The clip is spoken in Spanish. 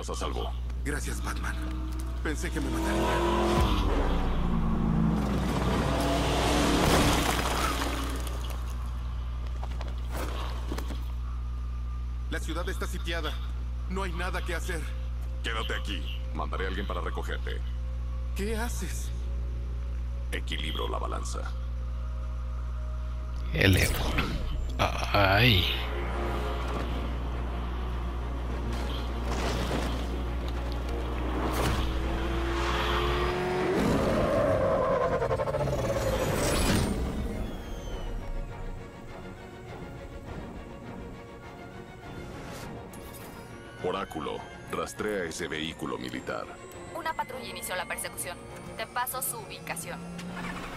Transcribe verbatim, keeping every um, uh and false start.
Estás a salvo. Gracias, Batman. Pensé que me mataría. La ciudad está sitiada. No hay nada que hacer. Quédate aquí. Mandaré a alguien para recogerte. ¿Qué haces? Equilibro la balanza. El ego. Ay. Oráculo, rastrea ese vehículo militar. Una patrulla inició la persecución. Te paso su ubicación.